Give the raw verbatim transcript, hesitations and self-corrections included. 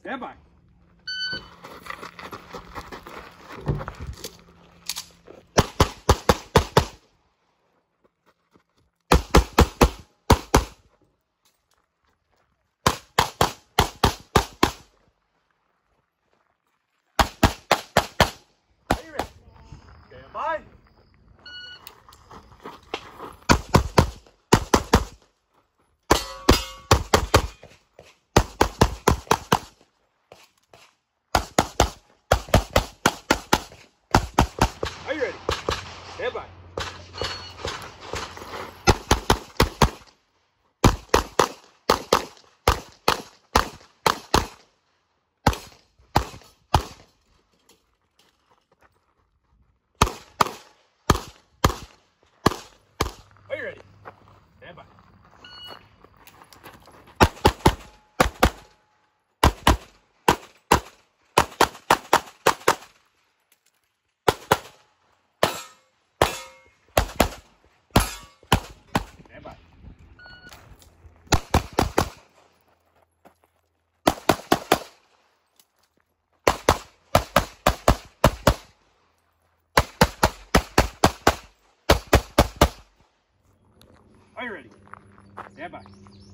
Stand by. Are you ready? Stand by. Are you ready? Stand by. Are you ready? Stand by. Stand by. Are you ready? Stand by.